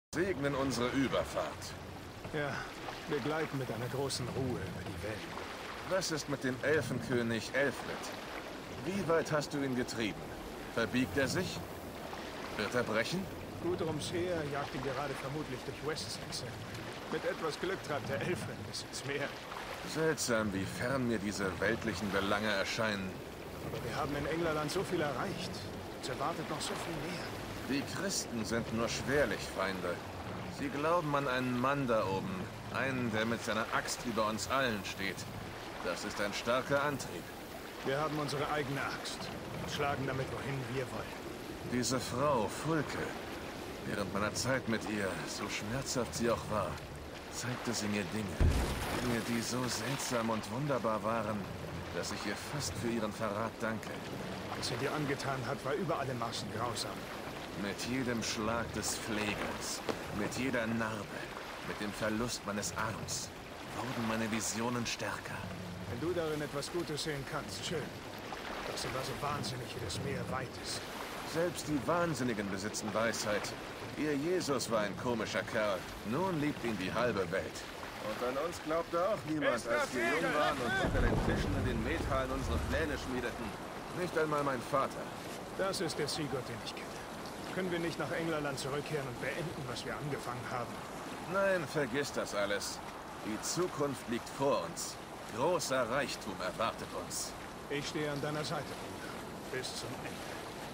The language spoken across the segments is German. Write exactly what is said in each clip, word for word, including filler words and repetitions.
Segnen unsere Überfahrt. Ja, wir gleiten mit einer großen Ruhe über die Welt. Was ist mit dem Elfenkönig Elfred? Wie weit hast du ihn getrieben? Verbiegt er sich? Wird er brechen? Gudrums Heer jagt ihn gerade vermutlich durch Wessex. Mit etwas Glück treibt der Elfred bis ins Meer. Seltsam, wie fern mir diese weltlichen Belange erscheinen. Aber wir haben in Englerland so viel erreicht. Uns erwartet noch so viel mehr. Die Christen sind nur schwerlich Feinde. Sie glauben an einen Mann da oben. Einen, der mit seiner Axt über uns allen steht. Das ist ein starker Antrieb. Wir haben unsere eigene Axt und schlagen damit wohin wir wollen. Diese Frau, Fulke, während meiner Zeit mit ihr, so schmerzhaft sie auch war, zeigte sie mir Dinge. Dinge, die so seltsam und wunderbar waren, dass ich ihr fast für ihren Verrat danke. Was sie dir angetan hat, war über alle Maßen grausam. Mit jedem Schlag des Pflegers, mit jeder Narbe, mit dem Verlust meines Arms, wurden meine Visionen stärker. Wenn du darin etwas Gutes sehen kannst, schön. Doch sie war so wahnsinnig, wie das Meer weit ist. Selbst die Wahnsinnigen besitzen Weisheit. Ihr Jesus war ein komischer Kerl. Nun liebt ihn die halbe Welt. Und an uns glaubte auch niemand, als wir jung waren und unter den Tischen in den Methallen unsere Pläne schmiedeten. Nicht einmal mein Vater. Das ist der Sigurd, den ich kenne. Können wir nicht nach Englerland zurückkehren und beenden, was wir angefangen haben? Nein, vergiss das alles. Die Zukunft liegt vor uns. Großer Reichtum erwartet uns. Ich stehe an deiner Seite, Bruder. Bis zum Ende.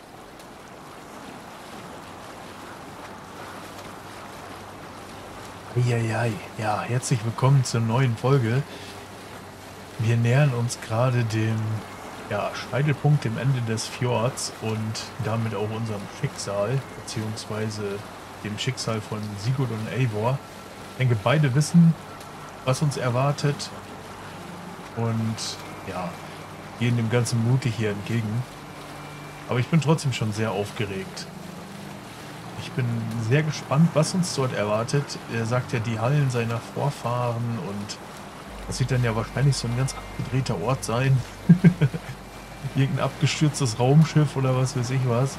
Eieiei. Ja, herzlich willkommen zur neuen Folge. Wir nähern uns gerade dem ja, Scheitelpunkt, dem Ende des Fjords und damit auch unserem Schicksal, beziehungsweise dem Schicksal von Sigurd und Eivor. Ich denke, beide wissen, was uns erwartet und ja, gehen dem Ganzen mutig hier entgegen. Aber ich bin trotzdem schon sehr aufgeregt. Ich bin sehr gespannt, was uns dort erwartet. Er sagt ja, die Hallen seiner Vorfahren und das wird dann ja wahrscheinlich so ein ganz abgedrehter Ort sein. Irgendein abgestürztes Raumschiff oder was weiß ich was.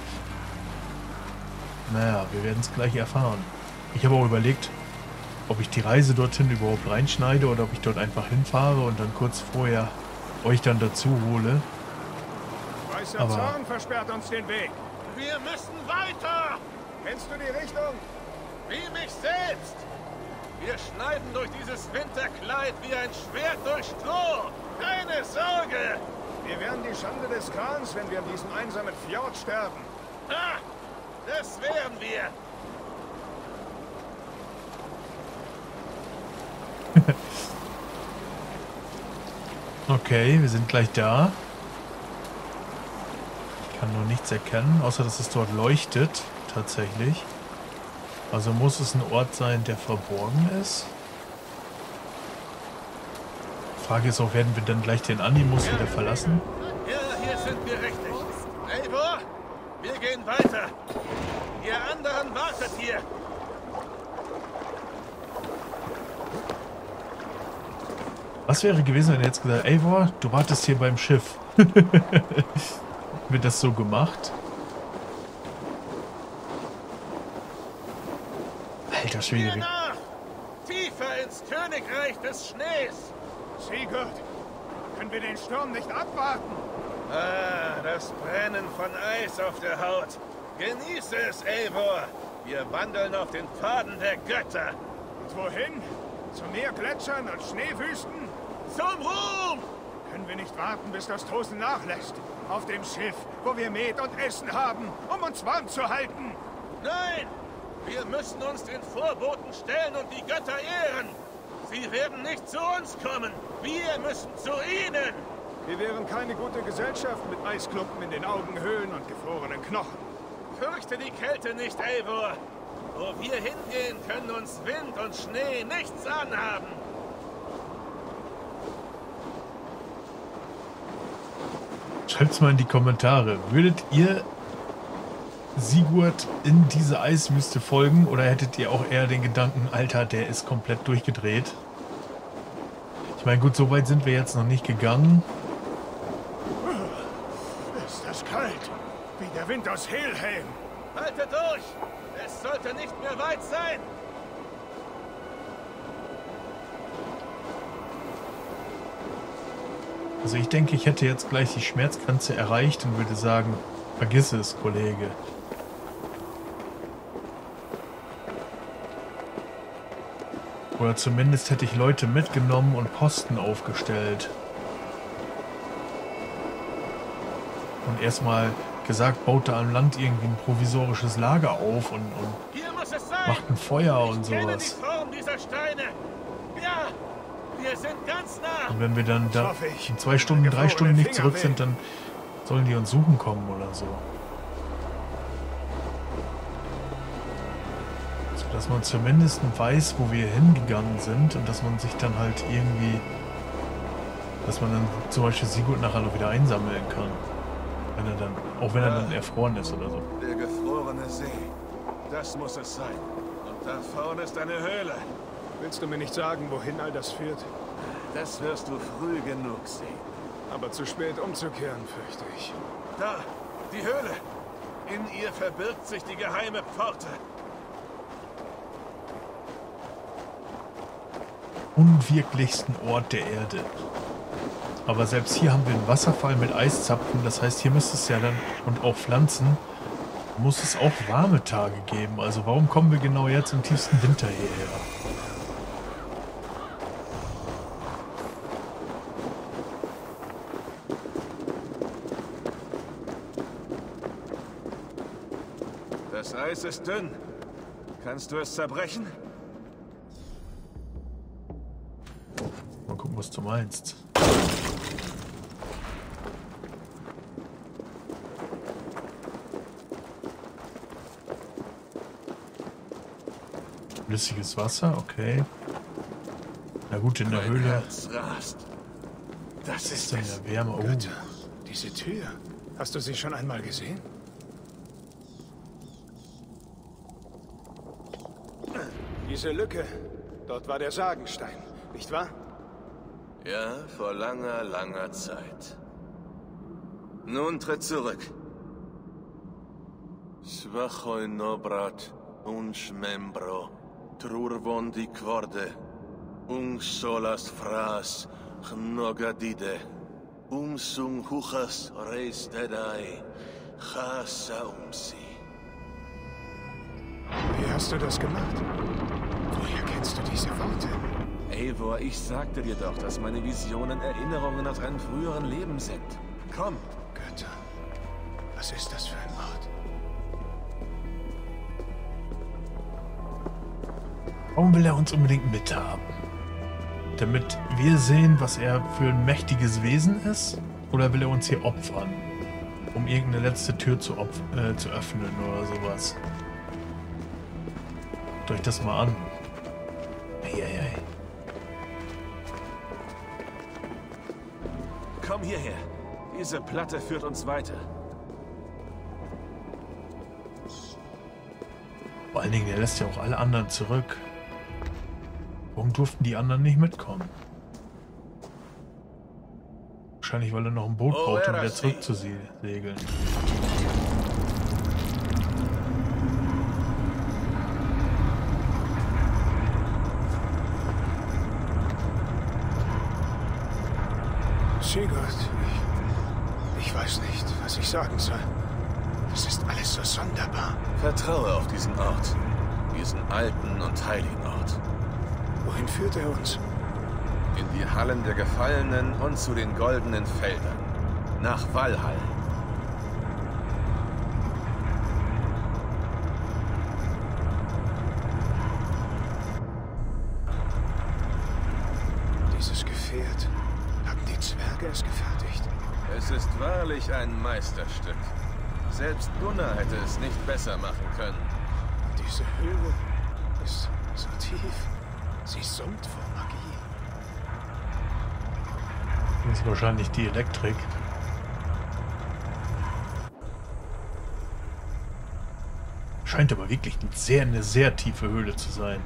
Naja, wir werden es gleich erfahren. Ich habe auch überlegt, ob ich die Reise dorthin überhaupt reinschneide oder ob ich dort einfach hinfahre und dann kurz vorher euch dann dazu hole. Weißer Aber Zorn versperrt uns den Weg. Wir müssen weiter! Kennst du die Richtung? Wie mich selbst! Wir schneiden durch dieses Winterkleid wie ein Schwert durch Stroh! Keine Sorge! Wir wären die Schande des Khans, wenn wir in diesem einsamen Fjord sterben. Ha! Das wären wir! Okay, wir sind gleich da. Ich kann nur nichts erkennen, außer dass es dort leuchtet, tatsächlich. Also muss es ein Ort sein, der verborgen ist. Die Frage ist auch, werden wir dann gleich den Animus wieder verlassen? Ja, hier sind wir richtig. Eivor, wir gehen weiter. Ihr anderen wartet hier. Was wäre gewesen, wenn er jetzt gesagt, Eivor, du wartest hier beim Schiff? Wird das so gemacht? Alter Schwede. Hier nach! Tiefer ins Königreich des Schnees! Sigurd, können wir den Sturm nicht abwarten? Ah, das Brennen von Eis auf der Haut. Genieße es, Eivor. Wir wandeln auf den Pfaden der Götter. Und wohin? Zu mehr Gletschern und Schneewüsten? Zum Ruhm! Können wir nicht warten, bis das Tosen nachlässt? Auf dem Schiff, wo wir Met und Essen haben, um uns warm zu halten? Nein! Wir müssen uns den Vorboten stellen und die Götter ehren. Sie werden nicht zu uns kommen. Wir müssen zu ihnen. Wir wären keine gute Gesellschaft mit Eisklumpen in den Augenhöhlen und gefrorenen Knochen. Fürchte die Kälte nicht, Eivor. Wo wir hingehen, können uns Wind und Schnee nichts anhaben. Schreibt's mal in die Kommentare. Würdet ihr Sigurd in diese Eiswüste folgen oder hättet ihr auch eher den Gedanken, Alter, der ist komplett durchgedreht? Ich meine, gut, so weit sind wir jetzt noch nicht gegangen. Ist das kalt? Wie der Wind aus Helheim. Haltet durch! Es Es sollte nicht mehr weit sein. Also ich denke, ich hätte jetzt gleich die Schmerzgrenze erreicht und würde sagen, vergiss es, Kollege. Oder zumindest hätte ich Leute mitgenommen und Posten aufgestellt. Und erstmal gesagt, baut da am Land irgendwie ein provisorisches Lager auf und, und macht ein Feuer und sowas. Ja, wir sind ganz nah. Und wenn wir dann da in zwei Stunden, drei Stunden nicht zurück sind, dann sollen die uns suchen kommen oder so. So, dass man zumindest weiß, wo wir hingegangen sind und dass man sich dann halt irgendwie, dass man dann zum Beispiel Sigurd nachher noch wieder einsammeln kann. Wenn er dann, auch wenn er dann erfroren ist oder so. Der gefrorene See. Das muss es sein. Und da vorne ist eine Höhle. Willst du mir nicht sagen, wohin all das führt? Das wirst du früh genug sehen. Aber zu spät umzukehren, fürchte ich. Da, die Höhle. In ihr verbirgt sich die geheime Pforte. Unwirklichsten Ort der Erde. Aber selbst hier haben wir einen Wasserfall mit Eiszapfen. Das heißt, hier müsste es ja dann, und auch Pflanzen, muss es auch warme Tage geben. Also warum kommen wir genau jetzt im tiefsten Winter hierher? Das Eis ist dünn. Kannst du es zerbrechen? Mal gucken, was du meinst. Flüssiges Wasser, okay. Na gut, in der Mein Höhle. Herz rast. Das ist ist dann es. ja Wärme. Oh. Götter, diese Tür. Hast du sie schon einmal gesehen? Diese Lücke. Dort war der Sagenstein, nicht wahr? Ja, vor langer, langer Zeit. Nun tritt zurück. Svachoi nobrat, uns membro, trurvon di quorde, un solas fras, chnogadide, um sung huchas reis dedai, chasa umsi. Wie hast du das gemacht? Woher kennst du diese Worte? Eivor, ich sagte dir doch, dass meine Visionen Erinnerungen aus einem früheren Leben sind. Komm! Götter, was ist das für ein Ort? Warum will er uns unbedingt mithaben? Damit wir sehen, was er für ein mächtiges Wesen ist? Oder will er uns hier opfern? Um irgendeine letzte Tür zu, opf äh, zu öffnen oder sowas? Schaut euch das mal an. Hey, hey, hey. Komm hierher. Diese Platte führt uns weiter. Vor allen Dingen, er lässt ja auch alle anderen zurück. Warum durften die anderen nicht mitkommen? Wahrscheinlich, weil er noch ein Boot braucht, um wieder zurückzusegeln. Sigurd, ich, ich weiß nicht, was ich sagen soll. Das ist alles so sonderbar. Vertraue auf diesen Ort. Diesen alten und heiligen Ort. Wohin führt er uns? In die Hallen der Gefallenen und zu den goldenen Feldern. Nach Valhall. Dieses Gefährt. Haben die Zwerge es gefertigt? Es ist wahrlich ein Meisterstück. Selbst Gunnar hätte es nicht besser machen können. Diese Höhle ist so tief. Sie summt vor Magie. Das ist wahrscheinlich die Elektrik. Scheint aber wirklich eine sehr, eine sehr tiefe Höhle zu sein.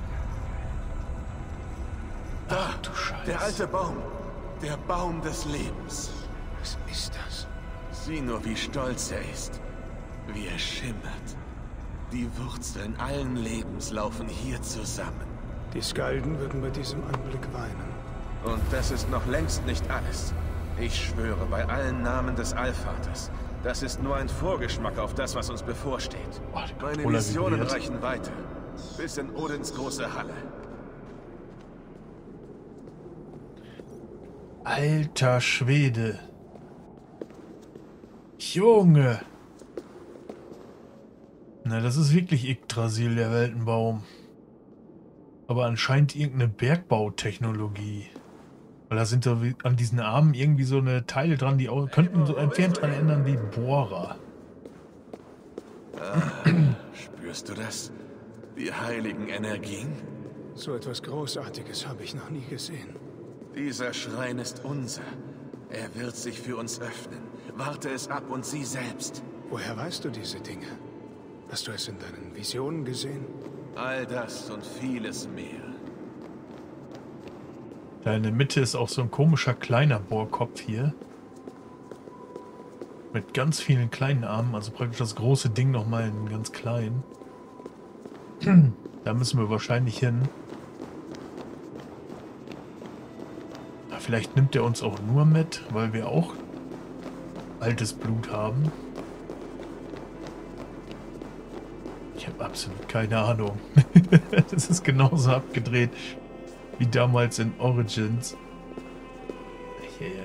Da, Ach, du Scheiße. Der alte Baum. Der Baum des Lebens. Was ist das? Sieh nur, wie stolz er ist. Wie er schimmert. Die Wurzeln allen Lebens laufen hier zusammen. Die Skalden würden bei diesem Anblick weinen. Und das ist noch längst nicht alles. Ich schwöre bei allen Namen des Allvaters, das ist nur ein Vorgeschmack auf das, was uns bevorsteht. Oh, meine Visionen reichen weiter. Bis in Odins große Halle. Alter Schwede. Junge. Na, das ist wirklich Yggdrasil, der Weltenbaum. Aber anscheinend irgendeine Bergbautechnologie. Weil da sind da an diesen Armen irgendwie so eine Teile dran, die auch könnten so entfernt daran ändern wie Bohrer. Ah, spürst du das? Die heiligen Energien? So etwas Großartiges habe ich noch nie gesehen. Dieser Schrein ist unser. Er wird sich für uns öffnen. Warte es ab und sieh selbst. Woher weißt du diese Dinge? Hast du es in deinen Visionen gesehen? All das und vieles mehr. Da in der Mitte ist auch so ein komischer kleiner Bohrkopf hier. Mit ganz vielen kleinen Armen, also praktisch das große Ding nochmal in ganz klein. Da müssen wir wahrscheinlich hin. Ja, vielleicht nimmt er uns auch nur mit, weil wir auch altes Blut haben. Ich habe absolut keine Ahnung. Das ist genauso abgedreht wie damals in Origins. Eieiei.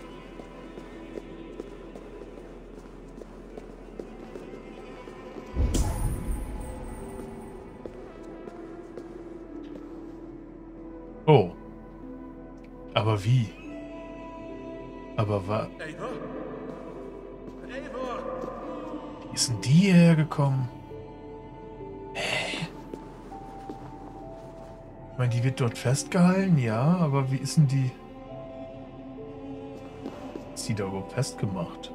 Oh. Aber wie? Aber wa... Wie ist denn die hierher gekommen? Hä? Ich meine, die wird dort festgehalten, ja, aber wie ist denn die... Ist die da überhaupt festgemacht?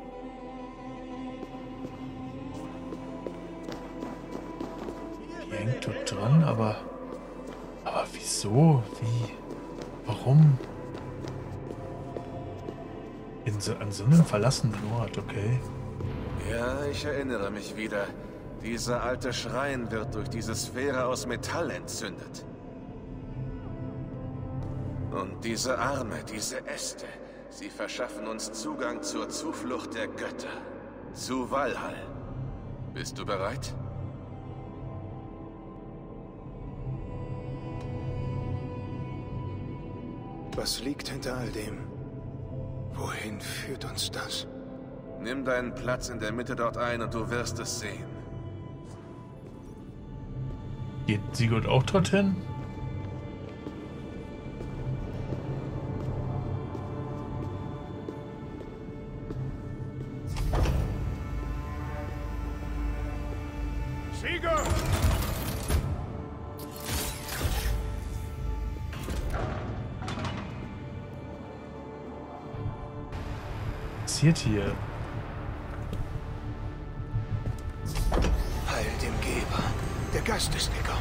Die hängt dort dran, aber... Aber wieso? Wie? Warum? In so, an so einem verlassenen Ort, okay. Ja, ich erinnere mich wieder. Dieser alte Schrein wird durch diese Sphäre aus Metall entzündet. Und diese Arme, diese Äste, sie verschaffen uns Zugang zur Zuflucht der Götter. Zu Valhall. Bist du bereit? Was liegt hinter all dem? Wohin führt uns das? Nimm deinen Platz in der Mitte dort ein und du wirst es sehen. Geht Sigurd auch dorthin? Sigurd! Was passiert hier? Heil dem Geber. Der Geist ist gekommen.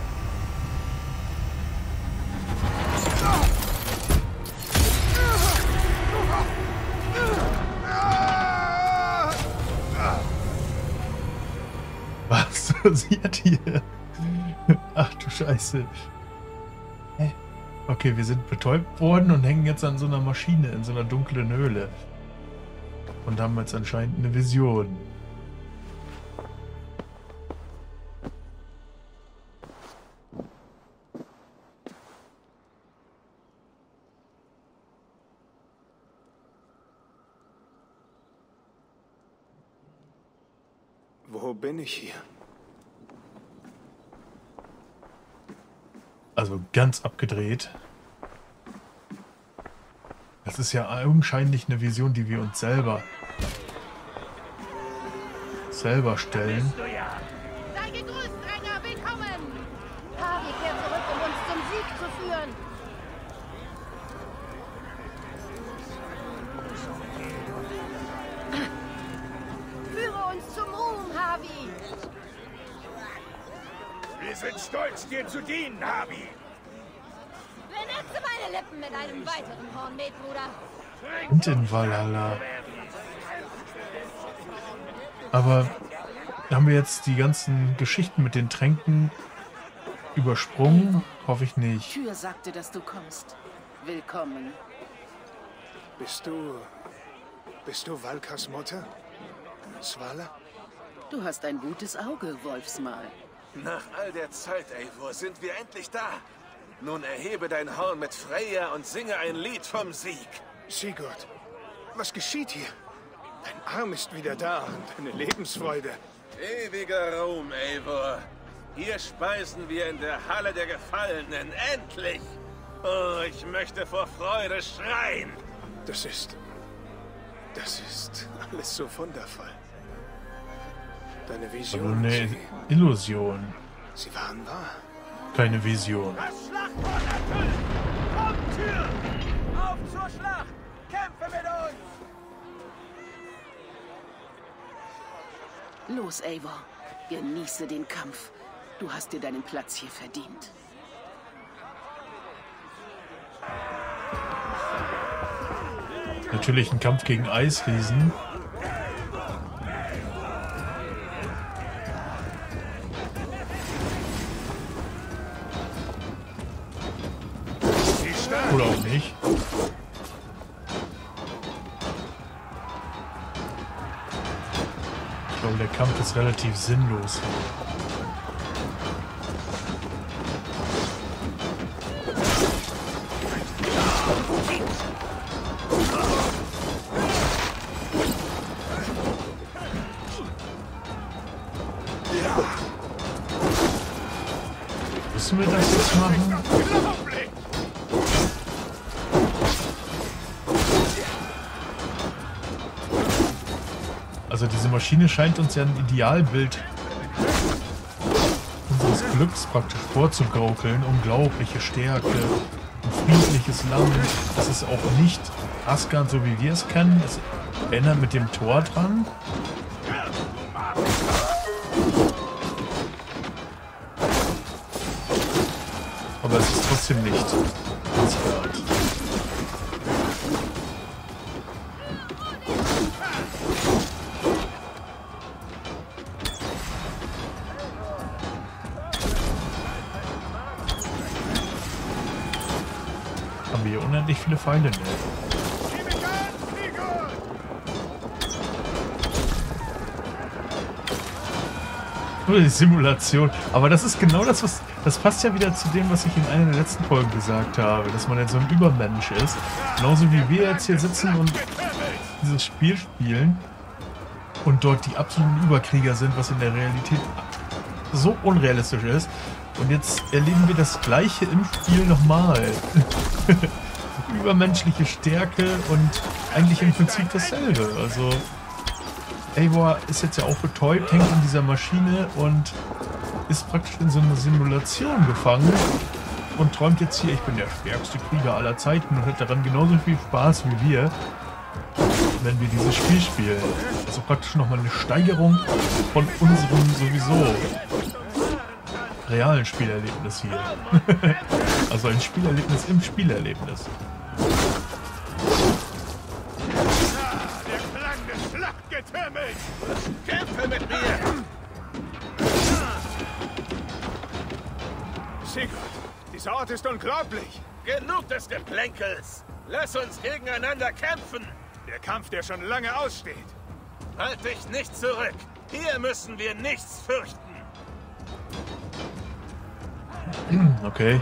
Was passiert hier? Ach du Scheiße. Hä? Okay, wir sind betäubt worden und hängen jetzt an so einer Maschine in so einer dunklen Höhle. Und haben jetzt anscheinend eine Vision. Wo bin ich hier? Also ganz abgedreht. Das ist ja augenscheinlich eine Vision, die wir uns selber selber stellen. Sei gegrüßt, Dränger, willkommen! Harry kehrt zurück, um uns zum Sieg zu führen. Führe uns zum Ruhm, Harvey! Wir sind stolz, dir zu dienen, Harvey! Benetze meine Lippen mit einem weiteren Hornmet, Bruder. Und in Valhalla. Aber Haben wir jetzt die ganzen Geschichten mit den Tränken übersprungen? Hoffe ich nicht. Tür sagte, dass du kommst. Willkommen. Bist du... Bist du Valkas Mutter? Svala? Du hast ein gutes Auge, Wolfsmal. Nach all der Zeit, Eivor, sind wir endlich da. Nun erhebe dein Horn mit Freya und singe ein Lied vom Sieg. Sigurd, was geschieht hier? Dein Arm ist wieder da und deine Lebensfreude. Ewiger Ruhm, Eivor. Hier speisen wir in der Halle der Gefallenen. Endlich! Oh, ich möchte vor Freude schreien. Das ist... Das ist alles so wundervoll. Deine Vision, Aber eine sie, Illusion. sie waren wahr. Keine Vision. Das Schlachtfeuer erfüllt! Kommt, Tür! Auf zur Schlacht! Kämpfe mit uns! Los, Eivor. Genieße den Kampf. Du hast dir deinen Platz hier verdient. Natürlich ein Kampf gegen Eisriesen. Oder auch nicht. Ich glaube, der Kampf ist relativ sinnlos. Müssen wir das jetzt machen? Also diese Maschine scheint uns ja ein Idealbild unseres Glücks praktisch vorzugaukeln. Unglaubliche Stärke, ein friedliches Land. Das ist auch nicht Asgard, so wie wir es kennen. Es erinnert mit dem Tor dran. Aber es ist trotzdem nicht Asgard. Haben wir hier unendlich viele Feinde? Ne? Nur die Simulation. Aber das ist genau das, was... Das passt ja wieder zu dem, was ich in einer der letzten Folgen gesagt habe. Dass man jetzt so ein Übermensch ist. Genauso wie wir jetzt hier sitzen und dieses Spiel spielen. Und dort die absoluten Überkrieger sind, was in der Realität so unrealistisch ist. Und jetzt erleben wir das Gleiche im Spiel nochmal. Übermenschliche Stärke und eigentlich im Prinzip dasselbe. Also... Eivor ist jetzt ja auch betäubt, hängt in dieser Maschine und ist praktisch in so einer Simulation gefangen und träumt jetzt hier, ich bin der stärkste Krieger aller Zeiten und hat daran genauso viel Spaß wie wir, wenn wir dieses Spiel spielen. Also praktisch nochmal eine Steigerung von unserem sowieso realen Spielerlebnis hier. Also ein Spielerlebnis im Spielerlebnis. Kämpfe mit mir! Sigurd, dieser Ort ist unglaublich. Genug des Geplänkels! Lass uns gegeneinander kämpfen! Der Kampf, der schon lange aussteht. Halt dich nicht zurück! Hier müssen wir nichts fürchten! Okay.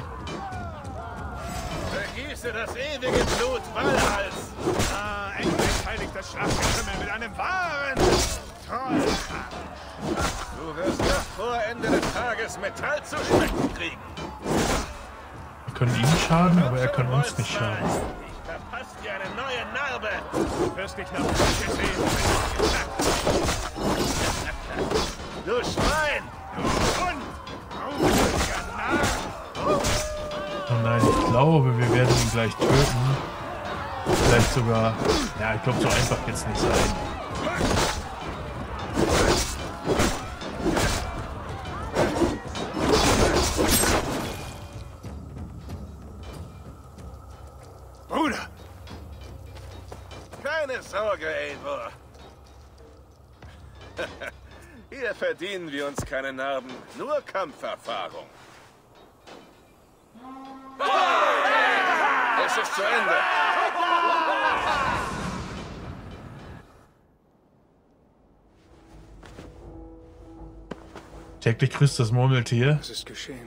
Vergieße das ewige Blut Valhalls! Ah, endlich heiligt das Schlachtgetümmel mit einem wahren Trollkampf. Du wirst noch vor Ende des Tages Metall zu schmecken kriegen. Wir können ihm schaden, aber er kann uns nicht schaden. Ich verpasse dir eine neue Narbe. Du wirst dich nach Brüche sehen, wenn ich Du Schwein! Du Hund! Grauseliger Narr! Oh nein, ich glaube, wir werden ihn gleich töten. Vielleicht sogar... Ja, ich glaube, so einfach jetzt nicht sein. Bruder! Keine Sorge, Eivor. Hier Hier verdienen wir uns keine Narben, nur Kampferfahrung. Es ist zu Ende. Täglich grüßt das Murmeltier. Was ist geschehen?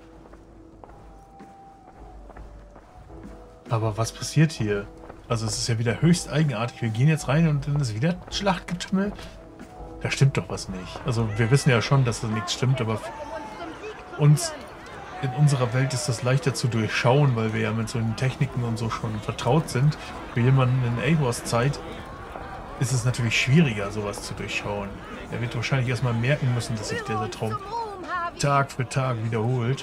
Aber was passiert hier? Also es ist ja wieder höchst eigenartig. Wir gehen jetzt rein und dann ist wieder Schlachtgetümmel. Da stimmt doch was nicht. Also wir wissen ja schon, dass da nichts stimmt, aber für uns in unserer Welt ist das leichter zu durchschauen, weil wir ja mit so den Techniken und so schon vertraut sind. Für jemanden in Eivors Zeit ist es natürlich schwieriger, sowas zu durchschauen. Er wird wahrscheinlich erstmal merken müssen, dass sich dieser Traum Tag für Tag wiederholt.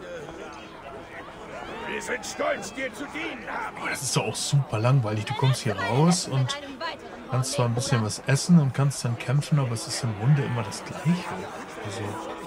Wir sind stolz, dir zu dienen, Harvey. Aber das ist doch auch super langweilig. Du kommst hier raus und kannst zwar ein bisschen was essen und kannst dann kämpfen, aber es ist im Grunde immer das Gleiche. Also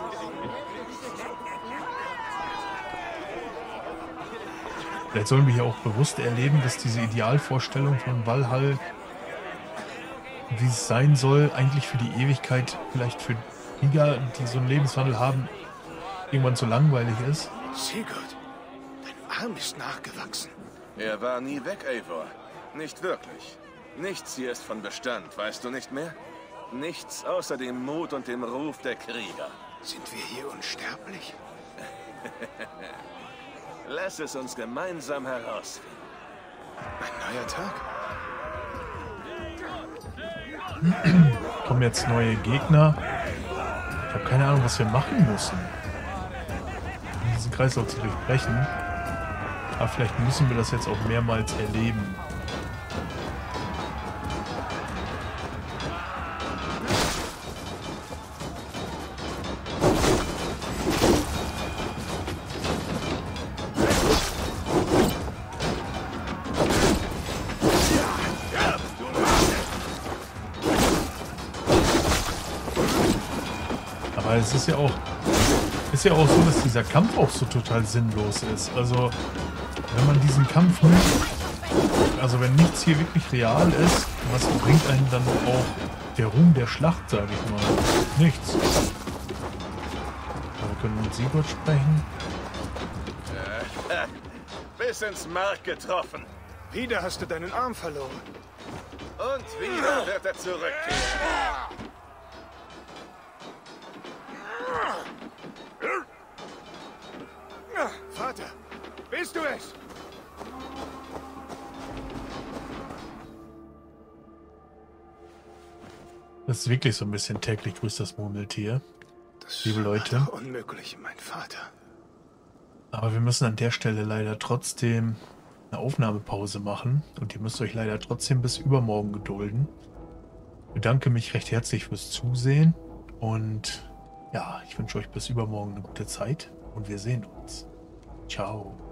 vielleicht sollen wir hier auch bewusst erleben, dass diese Idealvorstellung von Valhall, wie es sein soll, eigentlich für die Ewigkeit, vielleicht für Krieger, die so einen Lebenswandel haben, irgendwann zu langweilig ist. Sigurd, dein Arm ist nachgewachsen. Er war nie weg, Eivor. Nicht wirklich. Nichts hier ist von Bestand, weißt du nicht mehr? Nichts außer dem Mut und dem Ruf der Krieger. Sind wir hier unsterblich? Lass es uns gemeinsam herausfinden. Ein neuer Tag? Kommen jetzt neue Gegner. Ich habe keine Ahnung, was wir machen müssen, um diesen Kreislauf zu durchbrechen. Aber vielleicht müssen wir das jetzt auch mehrmals erleben. Aber es ist ja auch, ist ja auch so, dass dieser Kampf auch so total sinnlos ist. Also, wenn man diesen Kampf nicht, also wenn nichts hier wirklich real ist, was bringt einem dann auch der Ruhm der Schlacht, sage ich mal? Nichts. Aber wir können mit Sigurd sprechen. Bis ins Mark getroffen. Wieder hast du deinen Arm verloren. Und wieder wird er zurückkehren. Vater, bist du es? Das ist wirklich so ein bisschen täglich grüßt das Murmeltier. Das Liebe Leute. war doch unmöglich, mein Vater. Aber wir müssen an der Stelle leider trotzdem eine Aufnahmepause machen. Und ihr müsst euch leider trotzdem bis übermorgen gedulden. Ich bedanke mich recht herzlich fürs Zusehen. Und ja, ich wünsche euch bis übermorgen eine gute Zeit. Und wir sehen uns. Ciao.